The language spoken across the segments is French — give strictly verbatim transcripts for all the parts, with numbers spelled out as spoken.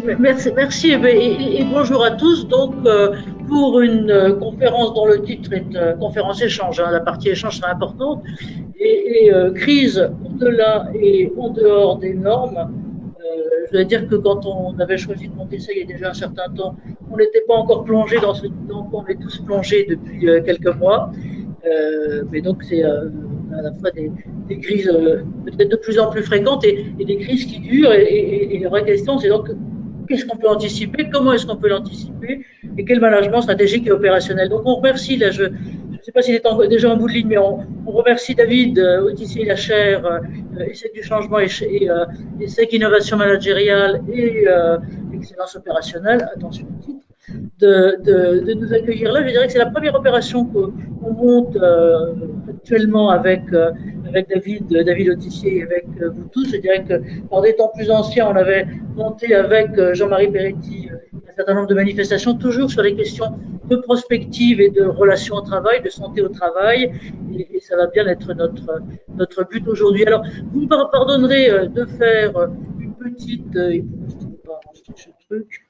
Merci, merci et, et, et bonjour à tous. Donc, euh, pour une euh, conférence dont le titre est euh, conférence échange, hein, la partie échange sera importante, et, et euh, crise au-delà et en dehors des normes. Euh, je dois dire que quand on avait choisi de monter ça il y a déjà un certain temps, on n'était pas encore plongé dans ce dans quoi on est tous plongés depuis euh, quelques mois. Euh, mais donc, c'est euh, à la fois des, des crises euh, peut-être de plus en plus fréquentes et, et des crises qui durent. Et, et, et la vraie question, c'est donc qu'est-ce qu'on peut anticiper, comment est-ce qu'on peut l'anticiper et quel management stratégique et opérationnel. Donc, on remercie, là, je ne sais pas s'il est en, déjà en bout de ligne, mais on, on remercie David euh, Autissier-Lachaire, euh, E S S E C du changement et, et, euh, E S S E C innovation managériale et euh, excellence opérationnelle, attention au titre. De, de, de nous accueillir là. Je dirais que c'est la première opération qu'on monte euh, actuellement avec, euh, avec David, David Autissier et avec euh, vous tous. Je dirais que par des temps plus anciens, on avait monté avec euh, Jean-Marie Peretti euh, un certain nombre de manifestations, toujours sur les questions de prospective et de relations au travail, de santé au travail, et, et ça va bien être notre, notre but aujourd'hui. Alors, vous me pardonnerez euh, de faire une petite... Euh, je ne peux pas avancer ce truc.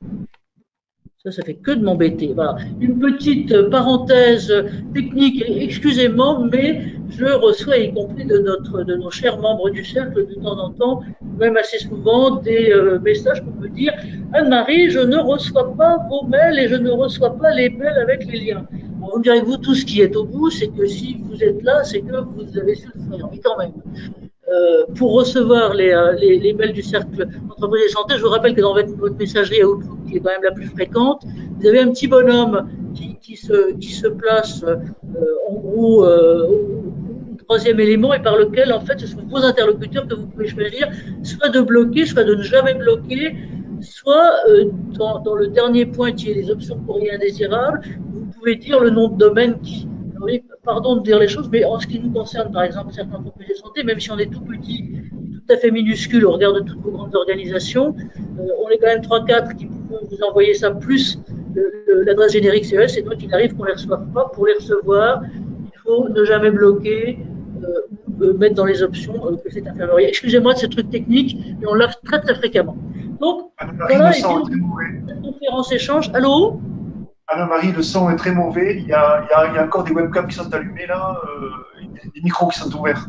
Ça, ça fait que de m'embêter. Voilà. Une petite parenthèse technique, excusez-moi, mais je reçois, y compris de, notre, de nos chers membres du cercle, de temps en temps, même assez souvent, des euh, messages pour me dire « Anne-Marie, je ne reçois pas vos mails et je ne reçois pas les mails avec les liens. » Bon, vous me direz, vous, tout ce qui est au bout, c'est que si vous êtes là, c'est que vous avez su le faire. Mais quand même. Euh, pour recevoir les, euh, les, les mails du cercle entreprise et santé, je vous rappelle que dans votre, votre messagerie Outlook, qui est quand même la plus fréquente, vous avez un petit bonhomme qui, qui, se, qui se place euh, en gros euh, au troisième élément et par lequel en fait ce sont vos interlocuteurs que vous pouvez choisir soit de bloquer, soit de ne jamais bloquer, soit euh, dans, dans le dernier point qui est les options courrier indésirables, vous pouvez dire le nom de domaine qui oui, pardon de dire les choses, mais en ce qui nous concerne, par exemple, certaines entreprises de santé, même si on est tout petit, tout à fait minuscule au regard de toutes vos grandes organisations, euh, on est quand même trois quatre qui pouvons vous envoyer ça, plus l'adresse générique C E S, et donc il arrive qu'on ne les reçoive pas. Pour les recevoir, il faut ne jamais bloquer, euh, mettre dans les options euh, que c'est infirmerie. Excusez-moi de ces trucs techniques, mais on l'a très très fréquemment. Donc, voilà, et puis, cette conférence échange. Allô ? Anne-Marie, le son est très mauvais. Il y a, il y a, il y a encore des webcams qui sont allumés là, euh, des micros qui sont ouverts.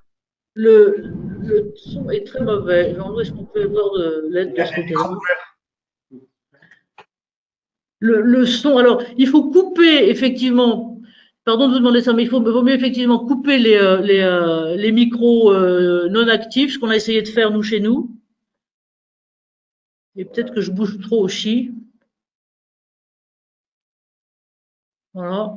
Le, le son est très mauvais. Est-ce qu'on peut avoir de l'aide de ce côté-là ? Le, le son, alors, il faut couper effectivement, pardon de vous demander ça, mais il faut, vaut mieux effectivement couper les, les, les micros euh, non actifs, ce qu'on a essayé de faire nous chez nous. Et peut-être que je bouge trop aussi. Voilà.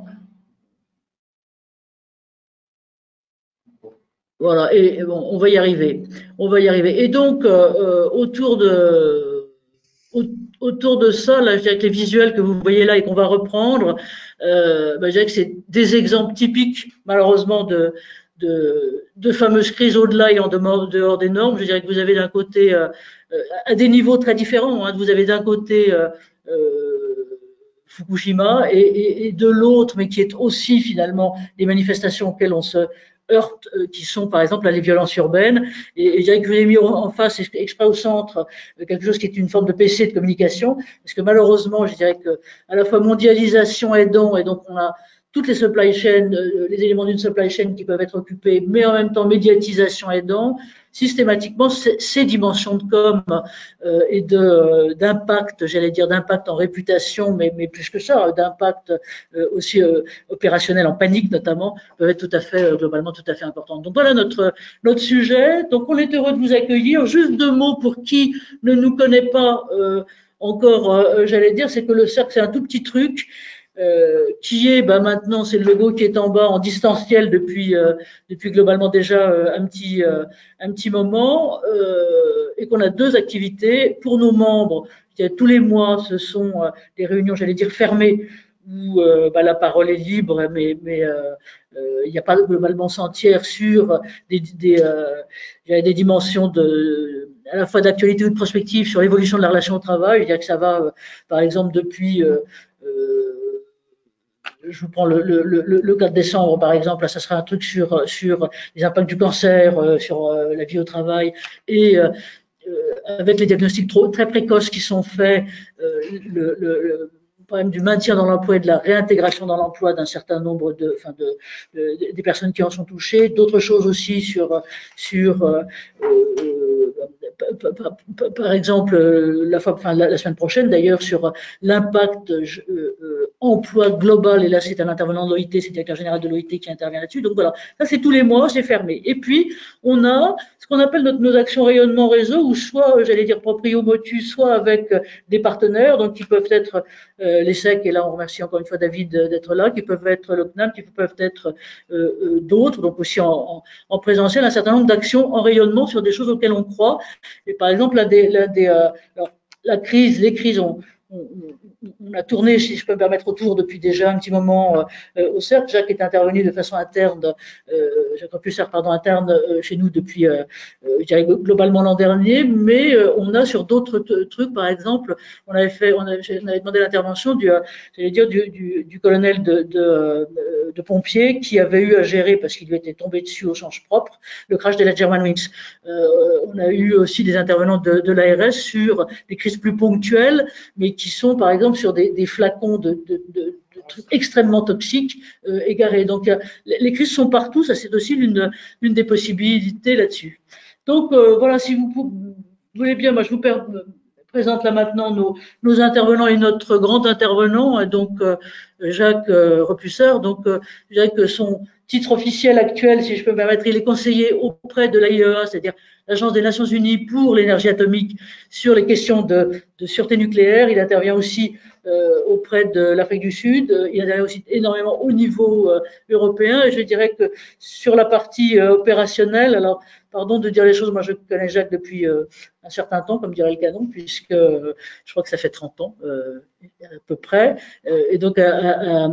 Voilà, et, et bon, on va y arriver. On va y arriver. Et donc, euh, autour de autour de ça, là, je dirais que les visuels que vous voyez là et qu'on va reprendre, euh, ben, je dirais que c'est des exemples typiques, malheureusement, de, de, de fameuses crises au-delà et en dehors des normes. Je dirais que vous avez d'un côté, euh, à des niveaux très différents, hein, vous avez d'un côté euh, euh, Fukushima et, et, et de l'autre, mais qui est aussi finalement les manifestations auxquelles on se heurte, euh, qui sont par exemple là, les violences urbaines. Et, et je dirais que je vous ai mis en face, exprès au centre, quelque chose qui est une forme de P C de communication, parce que malheureusement, je dirais que à la fois mondialisation aidant, et donc on a toutes les supply chains, euh, les éléments d'une supply chain qui peuvent être occupés, mais en même temps médiatisation aidant, systématiquement ces, ces dimensions de com euh, et de d'impact, j'allais dire d'impact en réputation, mais, mais plus que ça, d'impact euh, aussi euh, opérationnel en panique notamment, peuvent être tout à fait euh, globalement tout à fait importantes. Donc voilà notre notre sujet. Donc on est heureux de vous accueillir. Juste deux mots pour qui ne nous connaît pas euh, encore, euh, j'allais dire, c'est que le cercle c'est un tout petit truc. Euh, qui est, bah maintenant, c'est le logo qui est en bas en distanciel depuis euh, depuis globalement déjà euh, un petit euh, un petit moment, euh, et qu'on a deux activités pour nos membres. Tous les mois, ce sont euh, des réunions, j'allais dire fermées, où euh, bah, la parole est libre, mais mais euh, euh, il n'y a pas globalement sentière sur des des, euh, des dimensions de à la fois d'actualité ou de prospective sur l'évolution de la relation au travail. Je dirais que ça va, euh, par exemple, depuis euh, euh, je vous prends le, le, le, le quatre décembre, par exemple, là, ça sera un truc sur, sur les impacts du cancer, euh, sur euh, la vie au travail, et, euh, euh, avec les diagnostics trop, très précoces qui sont faits, euh, le, le, le problème du maintien dans l'emploi et de la réintégration dans l'emploi d'un certain nombre de, enfin de, de, des personnes qui en sont touchées. D'autres choses aussi sur, sur euh, euh, par, par, par exemple, la, fois, enfin, la, la semaine prochaine d'ailleurs, sur l'impact euh, euh, emploi global, et là c'est un intervenant de l'O I T, c'est le directeur général de l'O I T qui intervient là-dessus. Donc voilà, ça c'est tous les mois, c'est fermé. Et puis, on a ce qu'on appelle notre, nos actions rayonnement réseau, où soit, j'allais dire proprio motu, soit avec des partenaires, donc qui peuvent être euh, l'E S S E C, et là on remercie encore une fois David d'être là, qui peuvent être le C N A M, qui peuvent être euh, euh, d'autres, donc aussi en, en, en présentiel, un certain nombre d'actions en rayonnement sur des choses auxquelles on croit. Et par exemple, là, des, là, des, euh, alors, la crise, les crises ont, on, on a tourné, si je peux me permettre, autour depuis déjà un petit moment euh, au cercle. Jacques est intervenu de façon interne, euh, Jacques Repusser, pardon, interne euh, chez nous depuis, euh, je dirais globalement l'an dernier, mais euh, on a sur d'autres trucs, par exemple, on avait fait, on avait, on avait demandé l'intervention du, j'allais dire, du, du, du colonel de, de, de pompiers qui avait eu à gérer, parce qu'il lui était tombé dessus au sens propre, le crash de la Germanwings. Euh, on a eu aussi des intervenants de, de l'A R S sur des crises plus ponctuelles, mais qui sont, par exemple, sur des, des flacons de, de, de, de trucs extrêmement toxiques euh, égarés. Donc, euh, les crises sont partout, ça c'est aussi l'une l'une des possibilités là-dessus. Donc, euh, voilà, si vous, vous voulez bien, moi je vous présente là maintenant nos, nos intervenants et notre grand intervenant, donc euh, Jacques euh, Repusser. Donc, euh, Jacques, son titre officiel actuel, si je peux me permettre, il est conseiller auprès de l'A I E A, c'est-à-dire l'Agence des Nations Unies pour l'énergie atomique, sur les questions de, de sûreté nucléaire. Il intervient aussi euh, auprès de l'Afrique du Sud. Il intervient aussi énormément au niveau euh, européen. Et je dirais que sur la partie euh, opérationnelle, alors pardon de dire les choses, moi je connais Jacques depuis euh, un certain temps, comme dirait le canon, puisque euh, je crois que ça fait trente ans euh, à peu près. Euh, et donc à, à, à,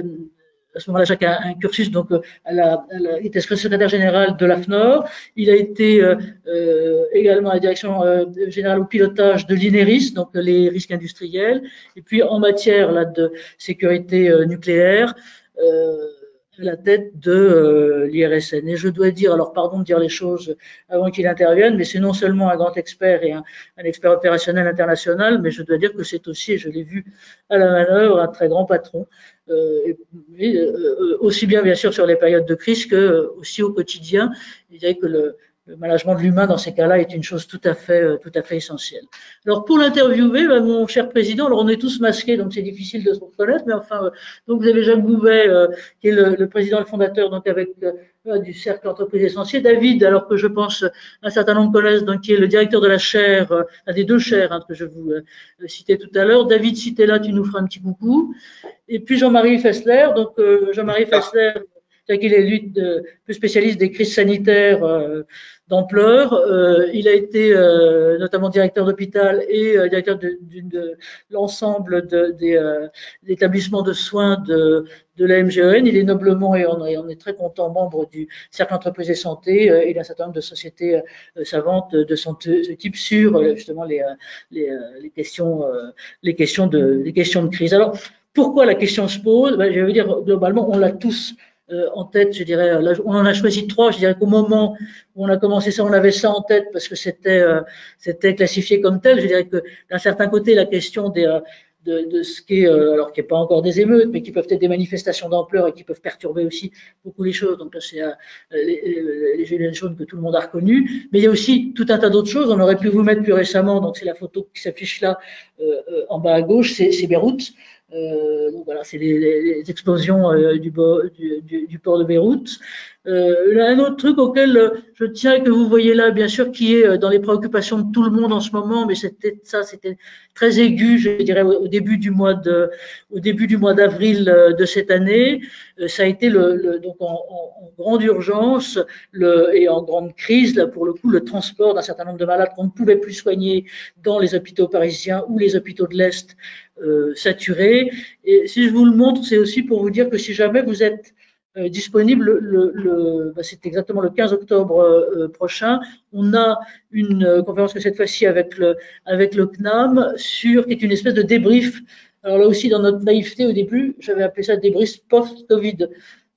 à ce moment-là, Jacques a un cursus, donc elle a, elle a été secrétaire général de l'A F N O R. Il a été euh, euh, également à la direction euh, générale au pilotage de l'I N E R I S, donc les risques industriels. Et puis en matière là, de sécurité euh, nucléaire, euh, à la tête de euh, l'I R S N. Et je dois dire, alors pardon de dire les choses avant qu'il intervienne, mais c'est non seulement un grand expert et un, un expert opérationnel international, mais je dois dire que c'est aussi, et je l'ai vu à la manœuvre, un très grand patron. Euh, et, et, euh, aussi bien bien sûr sur les périodes de crise que euh, aussi au quotidien. Je dirais que le, le management de l'humain dans ces cas-là est une chose tout à fait, euh, tout à fait essentielle. Alors pour l'interviewer, bah, mon cher président, alors on est tous masqués, donc c'est difficile de se reconnaître, mais enfin, euh, donc vous avez Jacques Bouvet, euh, qui est le, le président et le fondateur, donc avec euh, du cercle entreprise essentielle. David, alors que je pense un certain nombre connaissent, donc qui est le directeur de la chaire, euh, un des deux chaires hein, que je vous euh, citais tout à l'heure. David, si tu es là, tu nous feras un petit coucou. Et puis Jean-Marie Fessler, donc euh, Jean-Marie Fessler, qu'il est lui de, plus spécialiste des crises sanitaires euh, d'ampleur. Euh, il a été euh, notamment directeur d'hôpital et euh, directeur de, de, de l'ensemble de, des euh, établissements de soins de, de la M G E N. Il est noblement, et on est, on est très content, membre du Cercle Entreprises et Santé euh, et d'un certain nombre de sociétés euh, savantes de son type sur euh, justement les, les, les, questions, euh, les, questions de, les questions de crise. Alors, pourquoi la question se pose? Ben, je veux dire, globalement, on l'a tous euh, en tête, je dirais. Là, on en a choisi trois. Je dirais qu'au moment où on a commencé ça, on avait ça en tête parce que c'était euh, c'était classifié comme tel. Je dirais que d'un certain côté, la question des euh, de, de ce qui est, euh, alors qui n'est pas encore des émeutes, mais qui peuvent être des manifestations d'ampleur et qui peuvent perturber aussi beaucoup les choses. Donc là, c'est euh, les, les gilets jaunes que tout le monde a reconnus. Mais il y a aussi tout un tas d'autres choses. On aurait pu vous mettre plus récemment. Donc c'est la photo qui s'affiche là euh, euh, en bas à gauche. C'est Beyrouth. Euh, donc voilà, c'est les, les explosions euh, du, du, du, du port de Beyrouth. Euh, là, un autre truc auquel euh, je tiens que vous voyez là, bien sûr, qui est euh, dans les préoccupations de tout le monde en ce moment, mais c'était ça, c'était très aigu, je dirais, au, au début du mois de, au début du mois d'avril euh, de cette année. Euh, ça a été le, le donc en, en, en grande urgence le, et en grande crise, là pour le coup, le transport d'un certain nombre de malades qu'on ne pouvait plus soigner dans les hôpitaux parisiens ou les hôpitaux de l'Est. Euh, saturé. Et si je vous le montre, c'est aussi pour vous dire que si jamais vous êtes euh, disponible, le, le, bah c'est exactement le quinze octobre euh, prochain, on a une euh, conférence que cette fois-ci avec le, avec le C N A M sur, qui est une espèce de débrief. Alors là aussi, dans notre naïveté au début, j'avais appelé ça débrief post-Covid.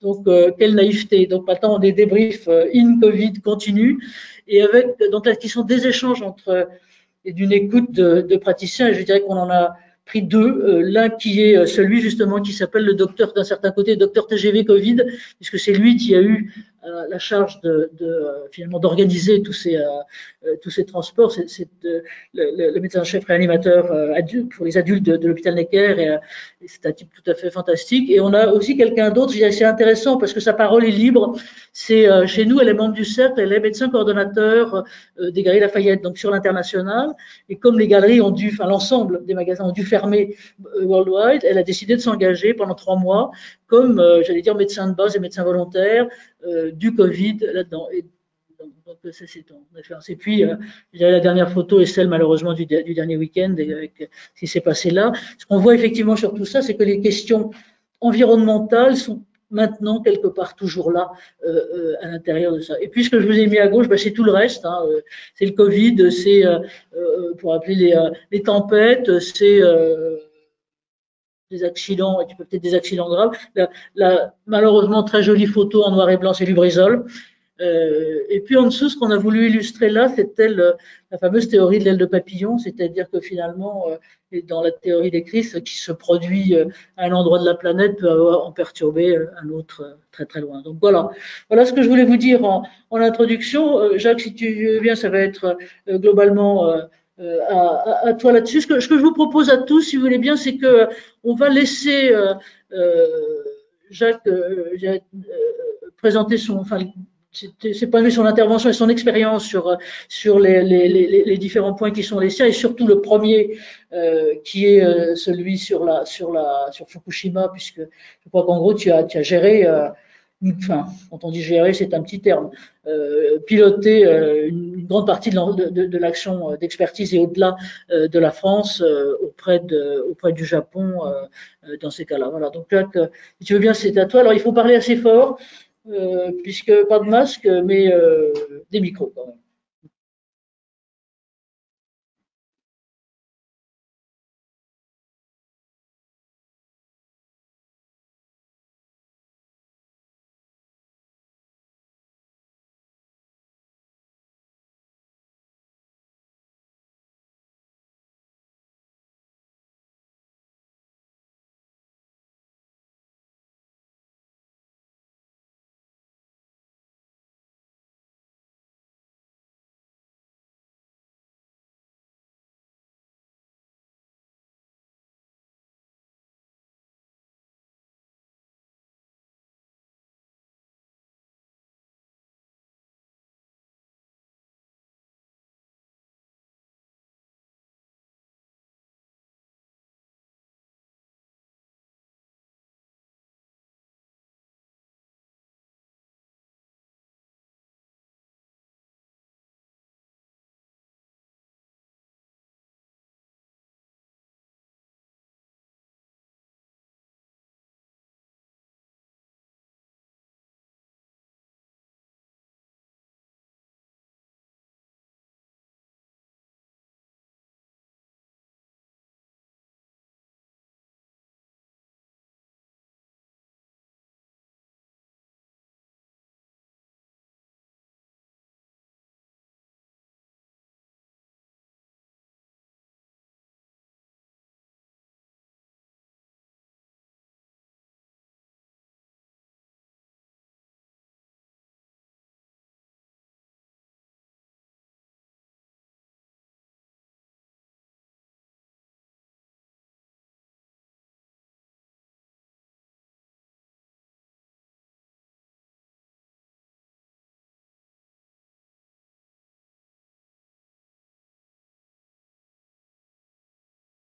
Donc, euh, quelle naïveté. Donc, maintenant, des débriefs euh, in-Covid continuent et avec donc là, qui sont des échanges entre et d'une écoute de, de praticiens. Et je dirais qu'on en a pris deux. Euh, L'un qui est celui justement qui s'appelle le docteur d'un certain côté, docteur T G V Covid, puisque c'est lui qui a eu euh, la charge de, de euh, finalement d'organiser tous ces euh, tous ces transports. C'est, c'est euh, le, le médecin-chef réanimateur euh, adulte, pour les adultes de, de l'hôpital Necker, et, euh, et c'est un type tout à fait fantastique. Et on a aussi quelqu'un d'autre, c'est intéressant parce que sa parole est libre. C'est euh, chez nous, elle est membre du cercle, elle est médecin coordonnateur euh, des Galeries Lafayette, donc sur l'international. Et comme les galeries ont dû, enfin l'ensemble des magasins ont dû fermer euh, worldwide, elle a décidé de s'engager pendant trois mois comme, euh, j'allais dire, médecin de base et médecin volontaire euh, du Covid là-dedans. Et donc, ça, c'est en référence. Et puis, euh, la dernière photo est celle, malheureusement, du, du dernier week-end, avec ce qui s'est passé là. Ce qu'on voit effectivement sur tout ça, c'est que les questions environnementales sont maintenant quelque part toujours là euh, euh, à l'intérieur de ça. Et puis ce que je vous ai mis à gauche, bah, c'est tout le reste. Hein, euh, c'est le Covid, c'est euh, euh, pour appeler les, euh, les tempêtes, c'est euh, des accidents, et tu peux peut-être des accidents graves. La, la malheureusement très jolie photo en noir et blanc, c'est Lubrizol. Euh, et puis en dessous, ce qu'on a voulu illustrer là, c'était la fameuse théorie de l'aile de papillon, c'est-à-dire que finalement, euh, dans la théorie des crises, ce qui se produit euh, à un endroit de la planète peut avoir, en perturber euh, un autre euh, très très loin. Donc voilà, voilà ce que je voulais vous dire en, en introduction. Euh, Jacques, si tu veux bien, ça va être euh, globalement euh, à, à, à toi là-dessus. Ce que, ce que je vous propose à tous, si vous voulez bien, c'est que on va laisser euh, euh, Jacques euh, présenter son, enfin, c'est pas lui son intervention et son expérience sur sur les, les, les, les différents points qui sont les siens, et surtout le premier euh, qui est euh, celui sur la sur la sur Fukushima, puisque je crois qu'en gros tu as tu as géré euh, une, enfin quand on dit gérer c'est un petit terme, euh, piloter euh, une grande partie de, de, de l'action d'expertise et au-delà euh, de la France euh, auprès de auprès du Japon euh, dans ces cas-là. Voilà, donc là, que, si tu veux bien, c'est à toi. Alors il faut parler assez fort. Euh, puisque pas de masque, mais euh, des micros quand même.